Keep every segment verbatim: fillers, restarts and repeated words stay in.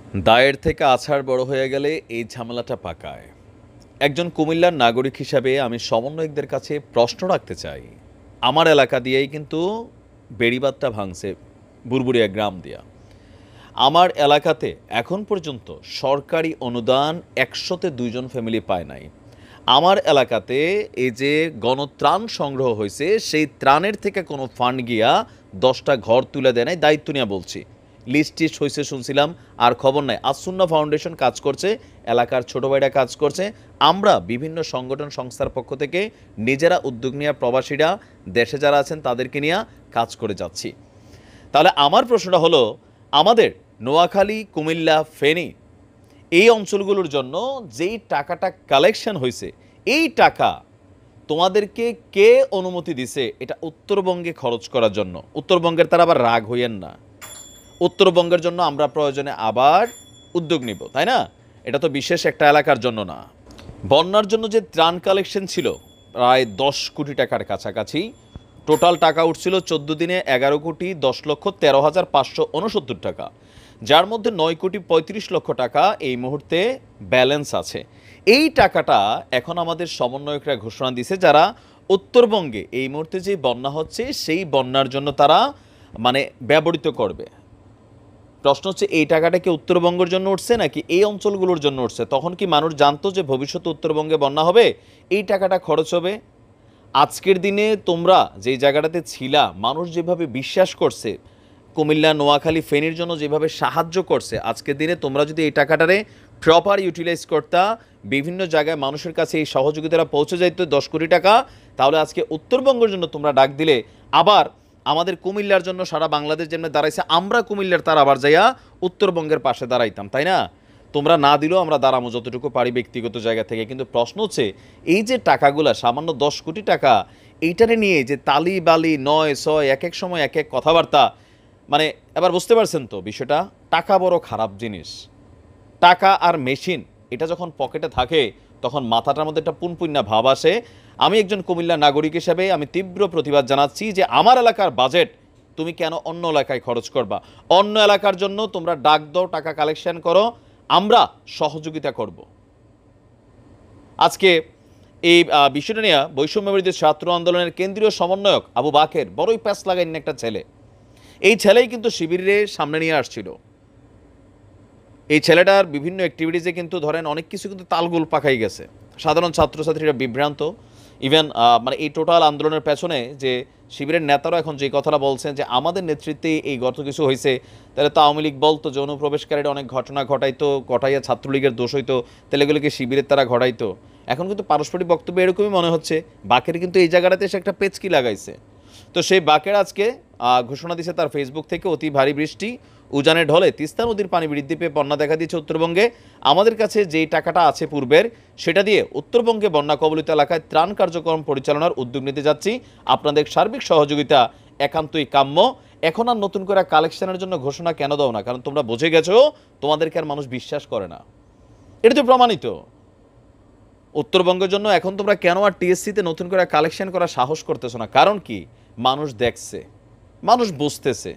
দায়ের থেকে আছাড় বড় হয়ে গেলে এই ঝামেলাটা পাকায়। একজন কুমিল্লার নাগরিক হিসাবে আমি সমন্বয়কদের কাছে প্রশ্ন রাখতে চাই। আমার এলাকা দিয়েই কিন্তু বেড়িবাঁধটা ভাঙছে, বুরবুরিয়া গ্রাম দিয়া। আমার এলাকাতে এখন পর্যন্ত সরকারি অনুদান একশোতে দুইজন ফ্যামিলি পায় নাই। আমার এলাকাতে এই যে গণত্রাণ সংগ্রহ হয়েছে, সেই ত্রাণের থেকে কোনো ফান্ড গিয়া দশটা ঘর তুলে দেয় নাই, দায়িত্ব নিয়ে বলছি। লিস্ট টিস্ট হয়েছে শুনছিলাম, আর খবর নাই। আসুন্না ফাউন্ডেশন কাজ করছে, এলাকার ছোটো ভাইরা কাজ করছে। আমরা বিভিন্ন সংগঠন সংস্থার পক্ষ থেকে নিজেরা উদ্যোগ নিয়ে প্রবাসীরা দেশে যারা আছেন তাদেরকে নিয়ে কাজ করে যাচ্ছি। তাহলে আমার প্রশ্নটা হলো, আমাদের নোয়াখালী, কুমিল্লা, ফেনী এই অঞ্চলগুলোর জন্য যেই টাকাটা কালেকশন হয়েছে, এই টাকা তোমাদেরকে কে অনুমতি দিছে এটা উত্তরবঙ্গে খরচ করার জন্য? উত্তরবঙ্গের তারা আবার রাগ হইয়েন না, উত্তরবঙ্গের জন্য আমরা প্রয়োজনে আবার উদ্যোগ নিব, তাই না? এটা তো বিশেষ একটা এলাকার জন্য না। বন্যার জন্য যে ত্রাণ কালেকশন ছিল প্রায় দশ কোটি টাকার কাছাকাছি, টোটাল টাকা উঠছিল চোদ্দ দিনে এগারো কোটি দশ লক্ষ তেরো হাজার পাঁচশো উনসত্তর টাকা, যার মধ্যে নয় কোটি পঁয়ত্রিশ লক্ষ টাকা এই মুহূর্তে ব্যালেন্স আছে। এই টাকাটা এখন আমাদের সমন্বয়করা ঘোষণা দিছে, যারা উত্তরবঙ্গে এই মুহূর্তে যে বন্যা হচ্ছে সেই বন্যার জন্য তারা মানে ব্যবহৃত করবে। প্রশ্ন হচ্ছে, এই টাকাটা কি উত্তরবঙ্গের জন্য উঠছে নাকি এই অঞ্চলগুলোর জন্য উঠছে? তখন কি মানুষ জানতো যে ভবিষ্যতে উত্তরবঙ্গে বন্যা হবে, এই টাকাটা খরচ হবে? আজকের দিনে তোমরা যেই জায়গাটাতে ছিলা, মানুষ যেভাবে বিশ্বাস করছে, কুমিল্লা, নোয়াখালী, ফেনীর জন্য যেভাবে সাহায্য করছে, আজকের দিনে তোমরা যদি এই টাকাটারে প্রপার ইউটিলাইজ করতা, বিভিন্ন জায়গায় মানুষের কাছে এই সহযোগিতাটা পৌঁছে যাইতো দশ কোটি টাকা, তাহলে আজকে উত্তরবঙ্গের জন্য তোমরা ডাক দিলে, আবার আমাদের কুমিল্লার জন্য সারা বাংলাদেশ যেমন দাঁড়াইছে, আমরা কুমিল্লার তার আবার যাইয়া উত্তরবঙ্গের পাশে দাঁড়াইতাম, তাই না? তোমরা না দিলেও আমরা দাঁড়াবো যতটুকু পারি ব্যক্তিগত জায়গা থেকে। কিন্তু প্রশ্ন হচ্ছে, এই যে টাকাগুলা সামান্য দশ কোটি টাকা, এইটারে নিয়ে যে তালি বালি নয় ছয় এক এক সময় এক এক কথাবার্তা, মানে এবার বুঝতে পারছেন তো বিষয়টা? টাকা বড় খারাপ জিনিস। টাকা আর মেশিন এটা যখন পকেটে থাকে তখন মাথাটার মধ্যে একটা পুনপুন্না ভাব আসে। আমি একজন কুমিল্লা নাগরিক হিসেবে আমি তীব্র প্রতিবাদ জানাচ্ছি যে আমার এলাকার বাজেট তুমি কেন অন্য এলাকায় খরচ করবা? অন্য এলাকার জন্য তোমরা ডাক দাও, টাকা কালেকশন করো, আমরা সহযোগিতা করব। আজকে এই বিষয়টা নিয়ে বৈষম্যবিরোধী ছাত্র আন্দোলনের কেন্দ্রীয় সমন্বয়ক আবু বাকের বড়ই প্যাঁচ লাগাইন একটা ছেলে, এই ছেলেই কিন্তু শিবিরের সামনে নিয়ে আসছিল। এই ছেলেটার বিভিন্ন অ্যাক্টিভিটিসে কিন্তু ধরেন অনেক কিছু কিন্তু তালগোল পাকাই গেছে, সাধারণ ছাত্রছাত্রীরা বিভ্রান্ত। ইভেন মানে এই টোটাল আন্দোলনের পেছনে যে শিবিরের নেতারা এখন যে কথাটা বলছেন যে আমাদের নেতৃত্বে এই গত কিছু হয়েছে, তাহলে তো আওয়ামী লীগ বলতো যে অনুপ্রবেশকারীরা অনেক ঘটনা ঘটাইতো, ঘটাইয়া ছাত্রলীগের দোষ হইতো, তাহলে এগুলোকে শিবিরের তারা ঘটাইতো। এখন কিন্তু পারস্পরিক বক্তব্য এরকমই মনে হচ্ছে। বাকের কিন্তু এই জায়গাটাতে এসে একটা পেচকি লাগাইছে। তো সেই বাকের আজকে ঘোষণা দিয়েছে তার ফেসবুক থেকে, অতি ভারী বৃষ্টি উজানের ঢলে তিস্তা নদীর পানি বৃদ্ধি পেয়ে বন্যা দেখা দিয়েছে উত্তরবঙ্গে। আমাদের কাছে যেই টাকাটা আছে পূর্বের, সেটা দিয়ে উত্তরবঙ্গে বন্যা কবলিত এলাকায় ত্রাণ কার্যক্রম পরিচালনার উদ্যোগ নিতে যাচ্ছি। আপনাদের সার্বিক সহযোগিতা একান্তই কাম্য। এখন আর নতুন করে কালেকশনের জন্য ঘোষণা কেন দাও না? কারণ তোমরা বুঝে গেছো তোমাদেরকে আর মানুষ বিশ্বাস করে না, এটা তো প্রমাণিত। উত্তরবঙ্গের জন্য এখন তোমরা কেন আর টিএসসিতে নতুন করে কালেকশন করার সাহস করতেছো না? কারণ কি? মানুষ দেখছে, মানুষ বুঝতেছে।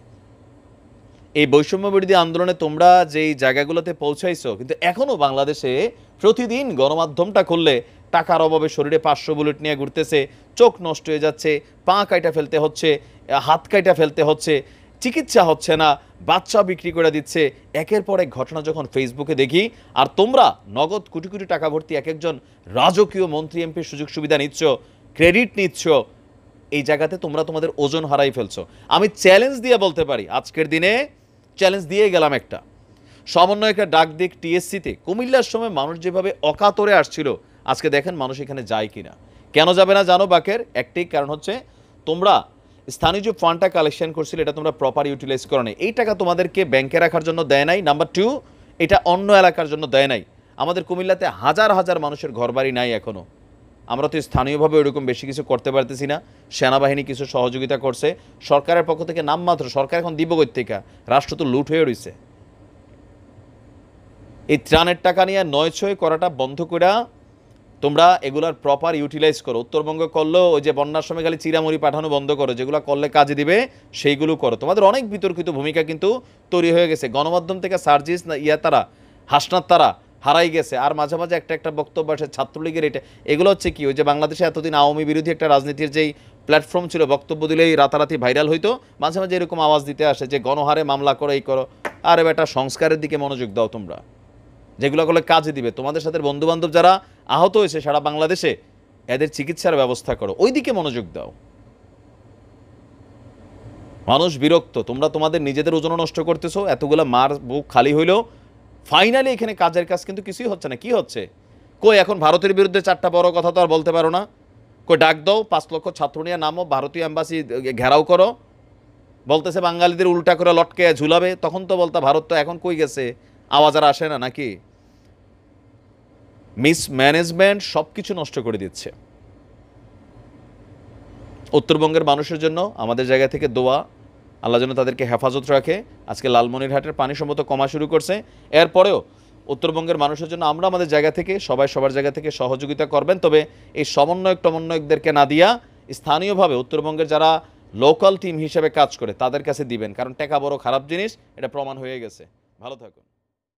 এই বৈষম্য বিরোধী আন্দোলনে তোমরা যেই জায়গাগুলোতে পৌঁছাইছো, কিন্তু এখনও বাংলাদেশে প্রতিদিন গণমাধ্যমটা খুললে টাকার অভাবে শরীরে পাঁচশো বুলেট নিয়ে ঘুরতেছে, চোখ নষ্ট হয়ে যাচ্ছে, পা কাইটা ফেলতে হচ্ছে, হাত কাইটা ফেলতে হচ্ছে, চিকিৎসা হচ্ছে না, বাচ্চা বিক্রি করে দিচ্ছে। একের পর এক ঘটনা যখন ফেসবুকে দেখি, আর তোমরা নগদ কোটি কোটি টাকা ভর্তি এক একজন রাজকীয় মন্ত্রী এমপির সুযোগ সুবিধা নিচ্ছ, ক্রেডিট নিচ্ছ, এই জায়গাতে তোমরা তোমাদের ওজন হারাই ফেলছো। আমি চ্যালেঞ্জ দিয়ে বলতে পারি, আজকের দিনে চ্যালেঞ্জ দিয়ে গেলাম একটা, সমন্বয়কের ডাক দিক টিএসসিতে। কুমিল্লার সময় মানুষ যেভাবে অকাতরে আসছিল, আজকে দেখেন মানুষ এখানে যায় কিনা। কেন যাবে না জানো বাকের? একটাই কারণ হচ্ছে, তোমরা স্থানীয় যে ফান্ডটা কালেকশন করছিলে এটা তোমরা প্রপার ইউটিলাইজ করো নাই। এই টাকা তোমাদেরকে ব্যাংকে রাখার জন্য দেয় নাই। নাম্বার টু, এটা অন্য এলাকার জন্য দেয় নাই। আমাদের কুমিল্লাতে হাজার হাজার মানুষের ঘরবাড়ি নাই এখনও। আমরা তো স্থানীয়ভাবে ওইরকম বেশি কিছু করতে পারতেছি না। সেনাবাহিনী কিছু সহযোগিতা করছে, সরকারের পক্ষ থেকে নামমাত্র। সরকার এখন দিব কই থেকে? রাষ্ট্র তো লুট হয়ে রয়েছে। এই ত্রাণের টাকা নিয়ে নয় ছয় করাটা বন্ধ করে তোমরা এগুলার প্রপার ইউটিলাইজ করো। উত্তরবঙ্গ করলেও ওই যে বন্যার সময় খালি চিরামুড়ি পাঠানো বন্ধ করো, যেগুলো করলে কাজে দিবে সেইগুলো করো। তোমাদের অনেক বিতর্কিত ভূমিকা কিন্তু তৈরি হয়ে গেছে। গণমাধ্যম থেকে সার্জিস না ইয়া তারা হাসনাত তারা হারাই গেছে। আর মাঝে মাঝে একটা একটা বক্তব্য আসে ছাত্রলীগের, এটা এগুলো হচ্ছে কি, ওই যে বাংলাদেশে এতদিন আওয়ামী বিরোধী একটা রাজনীতির যেই প্ল্যাটফর্ম ছিল, বক্তব্য দিলেই রাতারাতি ভাইরাল হইতো, মাঝে মাঝে এরকম আওয়াজ দিতে আসে যে গণহারে মামলা করো, এই করো। আরে বেটা, সংস্কারের দিকে মনোযোগ দাও তোমরা, যেগুলো করলে কাজে দিবে। তোমাদের সাথে বন্ধুবান্ধব যারা আহত হয়েছে সারা বাংলাদেশে, এদের চিকিৎসার ব্যবস্থা করো, ওই দিকে মনোযোগ দাও। মানুষ বিরক্ত, তোমরা তোমাদের নিজেদের ওজন নষ্ট করতেছো, এতগুলো মার বুক খালি হইলেও ফাইনালি এখানে কাজের কাজ কিন্তু কিছুই হচ্ছে না। কি হচ্ছে কই? এখন ভারতের বিরুদ্ধে চারটা বড় কথা তো আর বলতে পারো না। কই ডাক দাও, পাঁচ লক্ষ ছাত্র নিয়ে নামো, ভারতীয় এম্বাসি ঘেরাও করো, বলতেছে বাঙালিদের উল্টা করে লটকে ঝুলাবে, তখন তো বলতা ভারত তো এখন কই গেছে, আওয়াজ আর আসে না নাকি? মিসম্যানেজমেন্ট সব কিছু নষ্ট করে দিচ্ছে। উত্তরবঙ্গের মানুষের জন্য আমাদের জায়গা থেকে দোয়া, আল্লাহ যেন তাদেরকে হেফাজত রাখে। আজকে লালমনিরহাটের পানি সম্ভবত কমা শুরু করছে, এরপরেও উত্তরবঙ্গের মানুষের জন্য আমরা আমাদের জায়গা থেকে, সবাই সবার জায়গা থেকে সহযোগিতা করবেন। তবে এই সমন্বয়ক টমন্বয়কদেরকে না দিয়া স্থানীয়ভাবে উত্তরবঙ্গের যারা লোকাল টিম হিসেবে কাজ করে তাদের কাছে দিবেন, কারণ টাকা বড় খারাপ জিনিস, এটা প্রমাণ হয়ে গেছে। ভালো থাকুন।